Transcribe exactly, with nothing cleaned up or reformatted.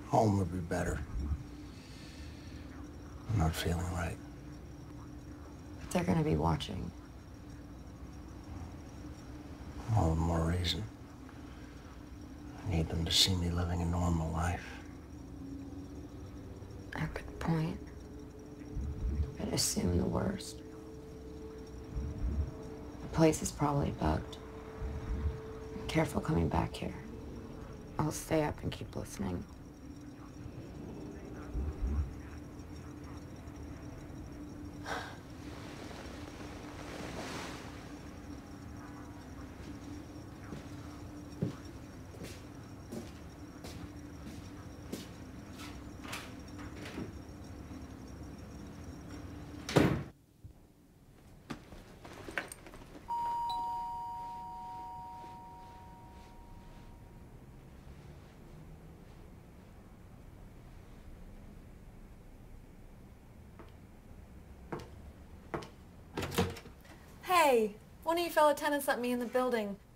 Home would be better. I'm not feeling right. But they're gonna be watching. All the more reason. I need them to see me living a normal life. A good point. But assume the worst. The place is probably bugged. Careful coming back here. I'll stay up and keep listening. Hey, one of you fellow tenants let me in the building.